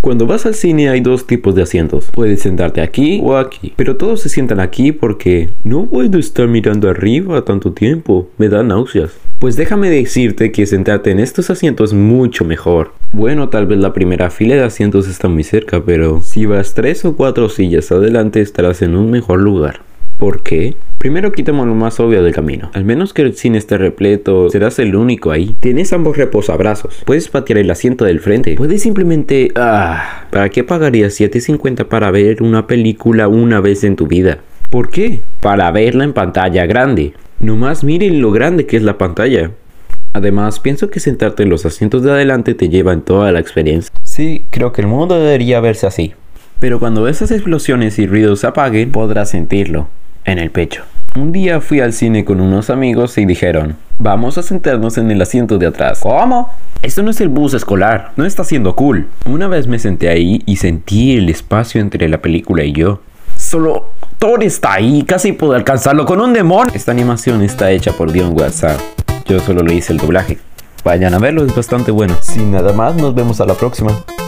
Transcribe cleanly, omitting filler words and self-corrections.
Cuando vas al cine hay dos tipos de asientos. Puedes sentarte aquí o aquí. Pero todos se sientan aquí porque no puedo estar mirando arriba tanto tiempo. Me da náuseas. Pues déjame decirte que sentarte en estos asientos es mucho mejor. Bueno, tal vez la primera fila de asientos está muy cerca, pero si vas 3 o 4 sillas adelante estarás en un mejor lugar. ¿Por qué? Primero quitamos lo más obvio del camino. Al menos que el cine esté repleto, serás el único ahí. Tienes ambos reposabrazos. Puedes patear el asiento del frente. Puedes simplemente... ¿Para qué pagarías $7.50 para ver una película una vez en tu vida? ¿Por qué? Para verla en pantalla grande. Nomás miren lo grande que es la pantalla. Además, pienso que sentarte en los asientos de adelante te lleva en toda la experiencia. Sí, creo que el mundo debería verse así. Pero cuando esas explosiones y ruidos se apaguen, podrás sentirlo en el pecho. Un día fui al cine con unos amigos y dijeron, vamos a sentarnos en el asiento de atrás. ¿Cómo? Esto no es el bus escolar, no está siendo cool. Una vez me senté ahí y sentí el espacio entre la película y yo. Solo Thor está ahí, casi puedo alcanzarlo con un demonio. Esta animación está hecha por Dion WhatsApp. Yo solo le hice el doblaje. Vayan a verlo, es bastante bueno. Sin nada más, nos vemos a la próxima.